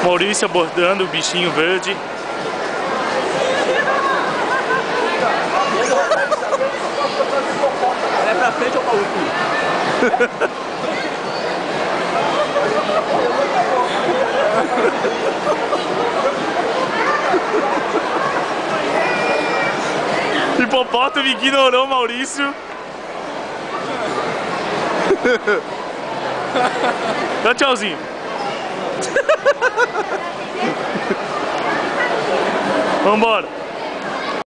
Maurício abordando o bichinho verde. É pra frente ou pra última? Hipopótamo ignorou o Maurício. Dá tchauzinho. Vambora.